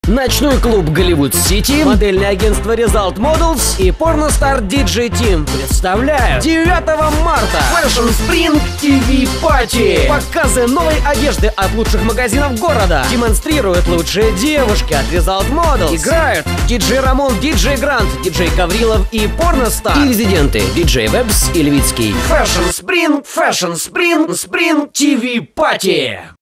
Ночной клуб Голливуд Сити, модельное агентство Result Models и порностар DJ Team представляют 9 марта Fashion Spring TV Party. Показы новой одежды от лучших магазинов города. Демонстрируют лучшие девушки от Result Models. Играют диджей Рамон, диджей Грант, диджей Гаврилов и порностар. И резиденты диджей Вебс и Левицкий. Fashion Spring TV Party.